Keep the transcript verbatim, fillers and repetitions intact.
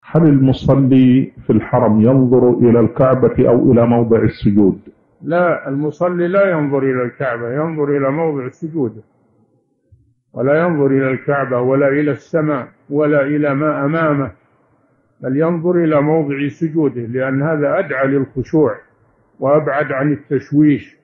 هل المصلي في الحرم ينظر إلى الكعبة أو إلى موضع السجود؟ لا، المصلي لا ينظر إلى الكعبة، ينظر إلى موضع السجود، ولا ينظر إلى الكعبة ولا إلى السماء ولا إلى ما أمامه، بل ينظر إلى موضع سجوده، لأن هذا أدعى للخشوع وأبعد عن التشويش.